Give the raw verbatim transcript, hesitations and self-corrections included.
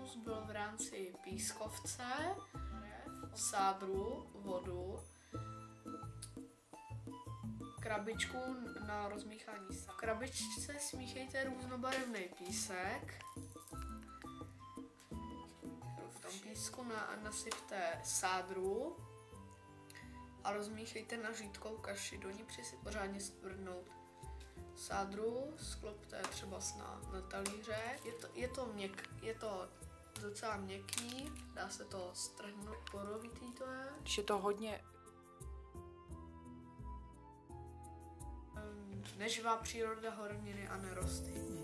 pokus byl v rámci pískovce, sádru, vodu, krabičku na rozmíchání sádru. V krabičce smíchejte různobarevný písek. V tom písku na, nasypte sádru a rozmíchejte na žítkou kaši. Do ní přisyp pořádně stvrdnout. Sádru sklopte třeba na, na talíře. Je to, je, to měk, je to docela měkký, dá se to strhnout, porovitý to je. Když je to hodně... Neživá příroda, horniny a nerosty.